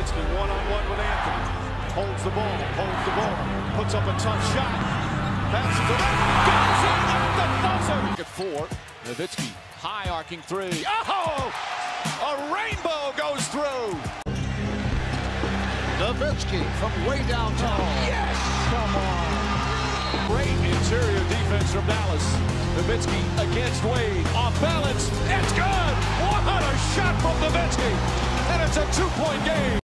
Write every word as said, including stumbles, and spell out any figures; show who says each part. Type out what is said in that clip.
Speaker 1: Nowitzki one-on-one with Anthony. Holds the ball, holds the ball, puts up a tough shot. Passes it up, goes in at the buzzer.
Speaker 2: At four, Nowitzki, high arcing three.
Speaker 1: Oh! A rainbow goes through.
Speaker 3: Nowitzki from way downtown.
Speaker 1: Yes!
Speaker 3: Come on.
Speaker 1: Great interior defense from Dallas. Nowitzki against Wade. Off balance. It's good! What a shot from Nowitzki! And it's a two-point game.